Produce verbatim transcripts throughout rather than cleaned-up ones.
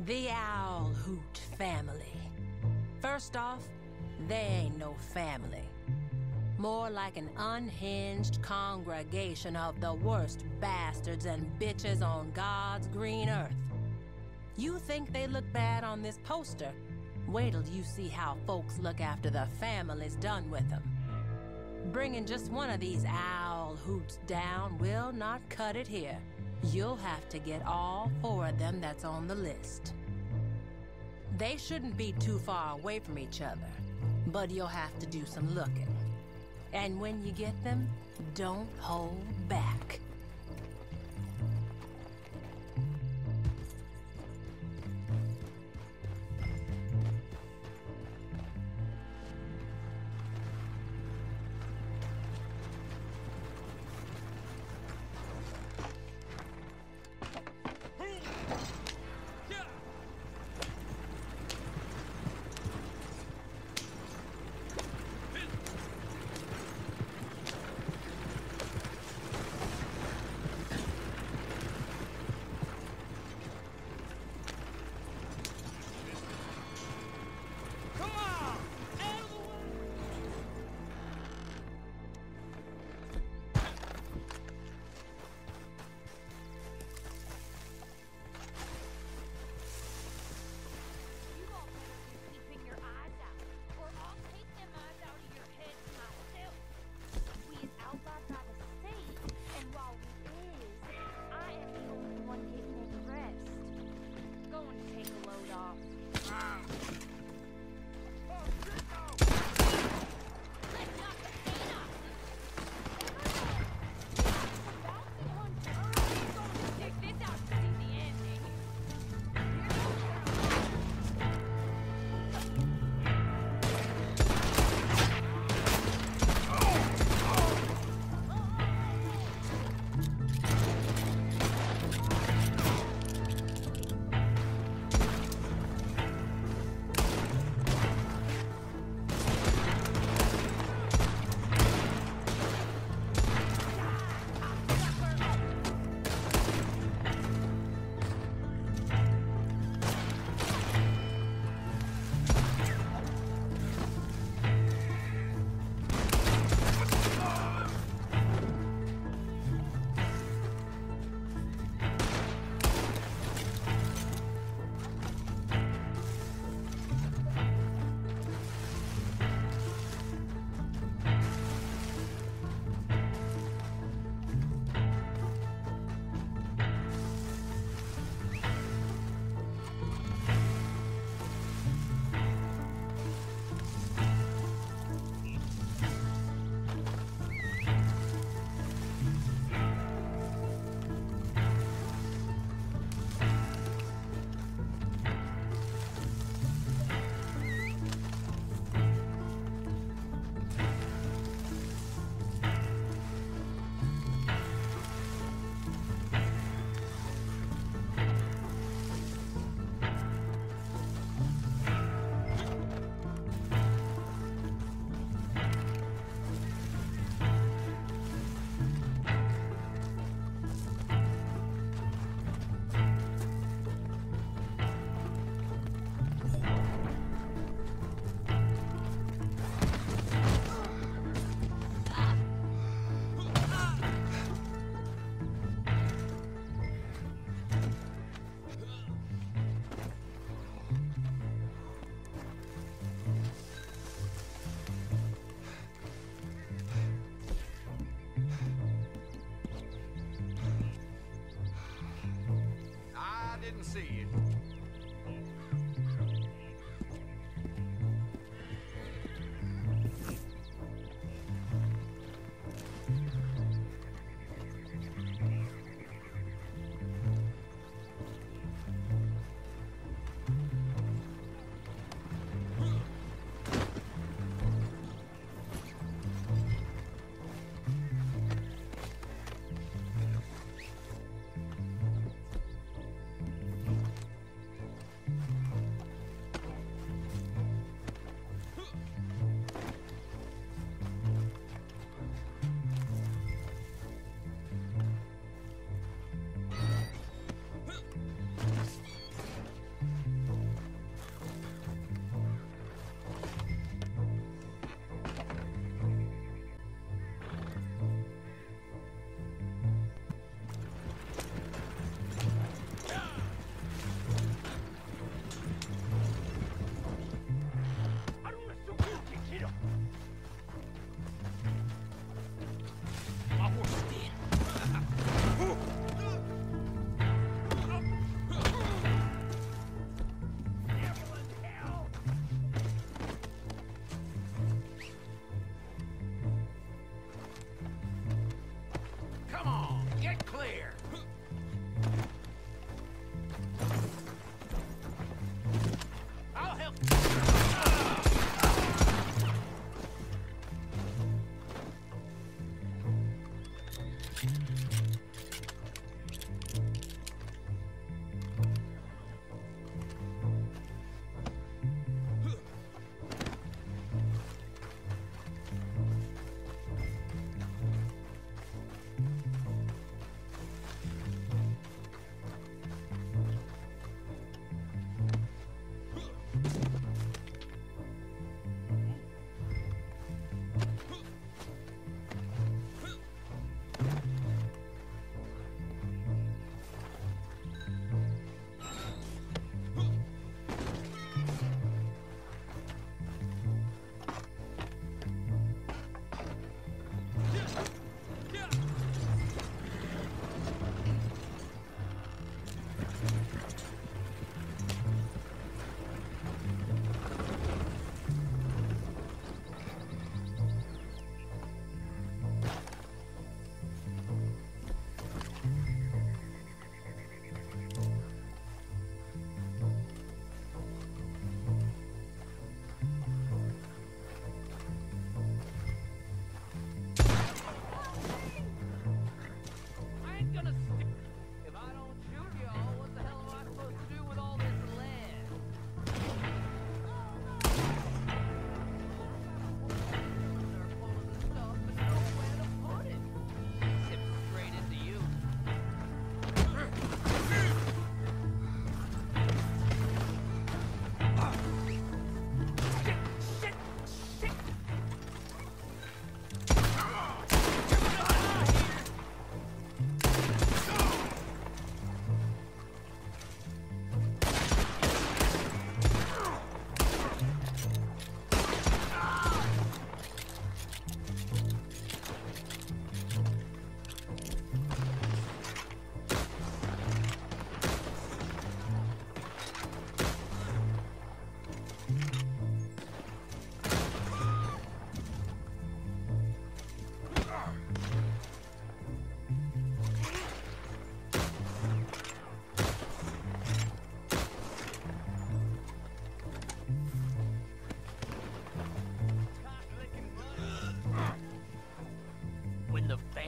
The Owl Hoot family. First off, they ain't no family. More like an unhinged congregation of the worst bastards and bitches on God's green earth. You think they look bad on this poster? Wait till you see how folks look after the family's done with them. Bringing just one of these owl hoots down will not cut it here. You'll have to get all four of them that's on the list. They shouldn't be too far away from each other, but you'll have to do some looking. And when you get them, don't hold back. See you.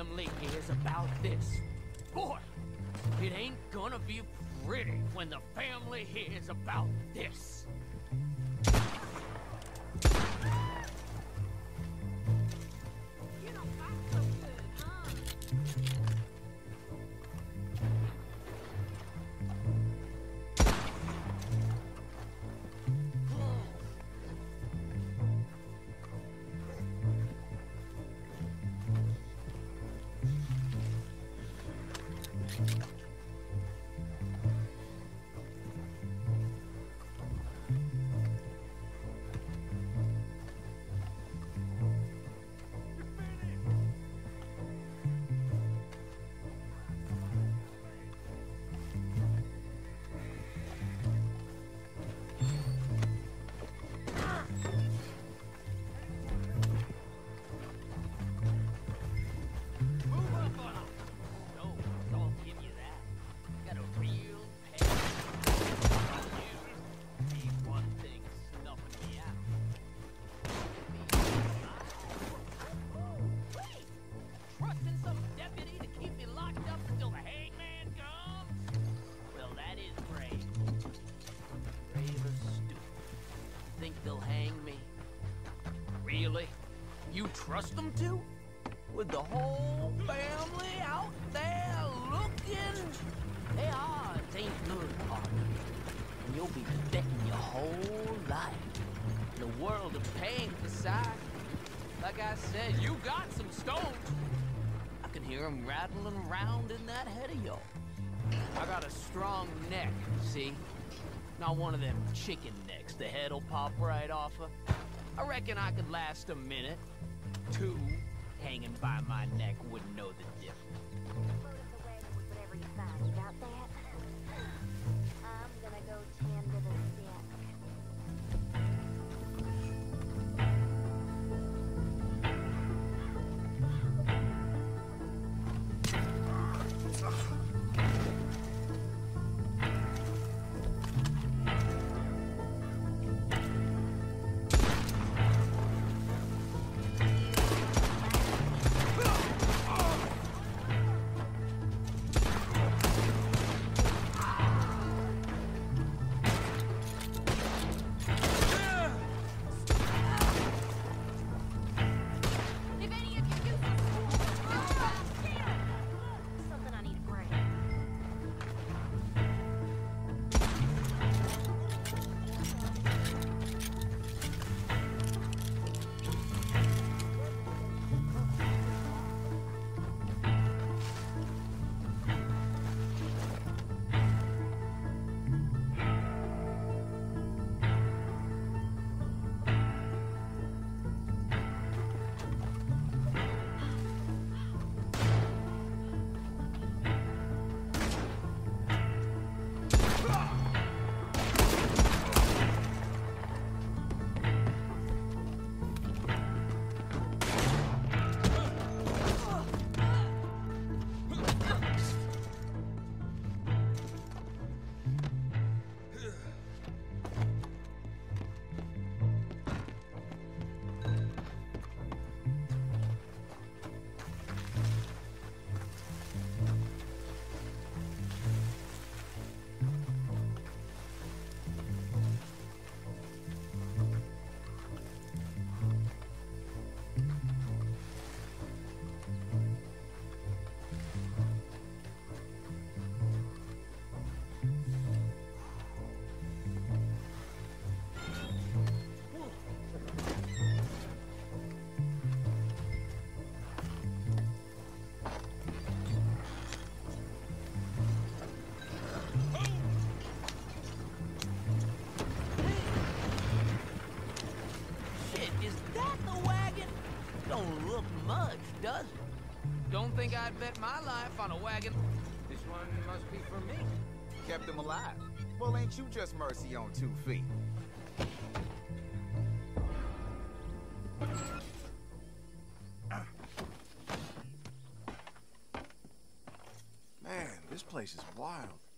family hears about this, boy, it ain't gonna be pretty when the family hears about this. Really? You trust them to? With the whole family out there looking? They odds ain't good, partner. And you'll be betting your whole life. The world of pain beside. Like I said, you got some stones. I can hear them rattling around in that head of yours. I got a strong neck, see? Not one of them chicken necks the head'll pop right off of. I reckon I could last a minute. Two, hanging by my neck wouldn't know the difference. Whatever you find, got that? I'm gonna go tend to the Does it? Don't think I'd bet my life on a wagon. This one must be for me. Kept him alive. Well, ain't you just Mercy on two feet? Man, this place is wild.